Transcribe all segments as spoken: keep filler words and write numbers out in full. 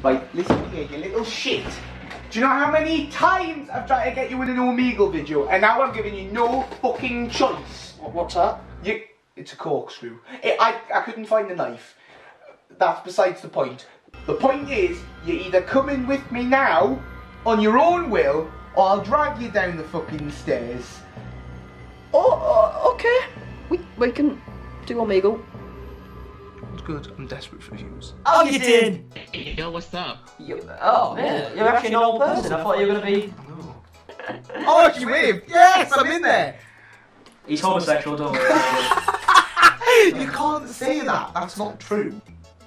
Right, listen here, you little shit. Do you know how many times I've tried to get you in an Omegle video, and now I'm giving you no fucking choice? What's that? You, it's a corkscrew. It, I, I couldn't find the knife. That's besides the point. The point is, you either come in with me now, on your own will, or I'll drag you down the fucking stairs. Oh, uh, okay. We, we can do Omegle. It's good, I'm desperate for views. Oh, you did! Yo, what's up? You, oh, man, you're actually an old person. I thought you were going to be... Oh, you waved! Yes, I'm in there! He's homosexual, don't worry. You can't say that, that's not true.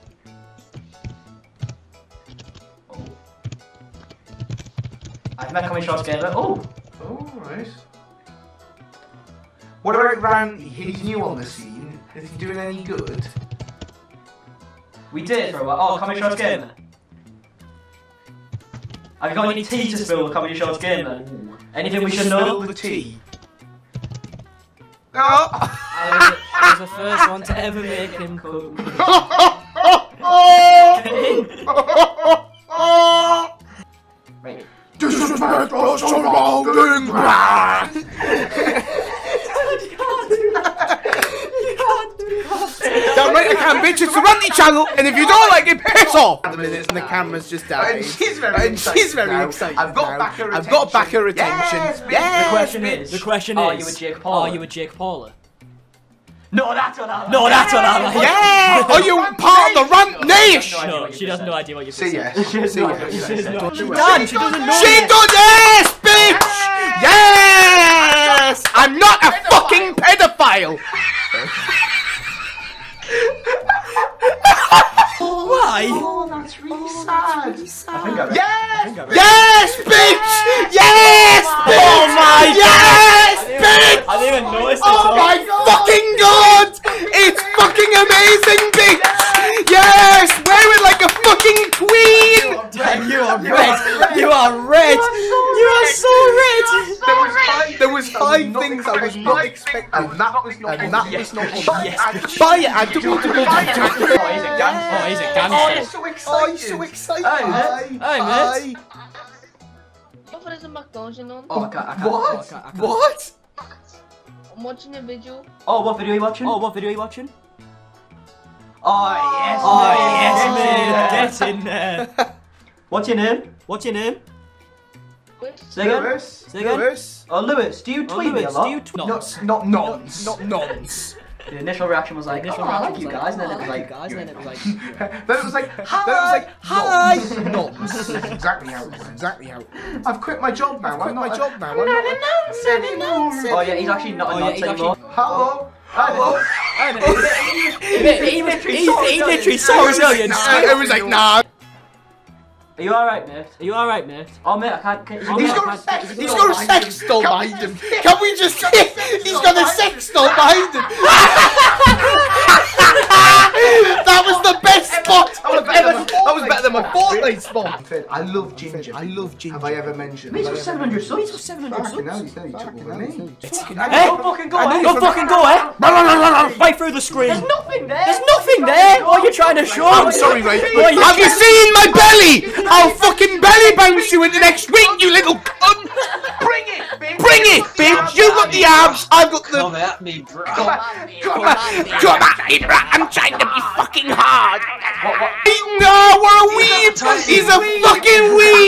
I've met Comedyshortsgamer. Oh! Oh, right. What about Randy? He's new on the scene. Is he doing any good? We did for a while. Oh, Comedyshortsgamer. Have you got any tea to spill with Comedyshortsgamer? Anything we should know? The tea. I was, I was the first one to ever make him cook. Right. Disrespect our surrounding grass! You can't do that! You can't do that! Damn right I can, bitch, it's the Randy channel, and if you don't like it, piss off! And the camera's just died. And she's very and excited she's very now. excited I've got now. back her attention. I've got back her attention. Yes, yes, the question bitch. is, the question are is, you a Jake Paul? Are you a Jake Paul? No, that's what I like. No, that's what I like. Yeah! Are you part of the Rant Nation? No, she doesn't know idea what you're saying. saying. See yes. See yes. She done. She doesn't know. She does yes, bitch! Yes! I'm not a fucking pedophile! Why? Oh, that's really sad. Really sad. I think I read. Yes! I think I read. Yes, bitch! Yes! Oh my Yes, bitch! I didn't even notice it. Oh my fucking god! It's fucking amazing, bitch! Yes! Wear it like a fucking queen! Damn, you are red! You are red! You are so red! There was five, there was five things I was not expecting, and that was not, and that was not Yes. Buy it! I don't want to go Oh, he's a gangster. Oh, he's a Oh, gangster. he's so excited! Oh, he's so excited! Hey, Hey, mate. What for is a McDonald's on? Oh, I can't, I can't. What? I can't, I can't. What? I'm watching a video. Oh, what video are you watching? Oh, what video are you watching? Oh, yes. Oh, man. yes, man. Get in there. What's your name? What's your name? Say again? Lewis? Say again? Lewis? Oh, Lewis. Do you Oh, tweet me a Lewis, lot? do you tweet? Not, not nonce. Not nonce. The initial reaction was like, Initial oh, I reaction like you was guys, like, and then oh, it was I like like, you guys, and then it was like, Then it was like, hi! Then it was like, hi! Nonce. Exactly how it was. Exactly how it was. I've quit my job now. I've quit my job now. I'm not a nonce anymore. oh yeah, he's actually not Oh, a yeah, nonce he's anymore. actually- Hello? Hello? he, he, was- he, he literally so resilient. It was like, nah. Are you alright, mate? Are you alright, mate? Oh, mate, I can't. Can, Oh, He's mate, got I a can't- sex. he's He's got got a sex doll behind him. Can we just? He's got a sex doll behind him. That was the best spot. That was better than, that was better than my Fortnite spot. I love ginger. I love ginger. Have I ever mentioned? He's got seven hundred subs. He's got seven hundred Fucking hell, subs. he said he took over me. Hey, Don't fucking go, I eh? know don't fucking go, eh? Right through the screen. There's nothing there. There's nothing there. What are you trying to show? I'm sorry, Ray. What are you- Have you seen my belly? I'll fucking belly bounce you into next week, you little cunt. Bring it, bitch. Bring it, bitch. You got the abs. I've got the. Come at me, bro. Come at me, come at me, bro. I'm trying to be fucking hard. No, what a weeb. He's a fucking weeb.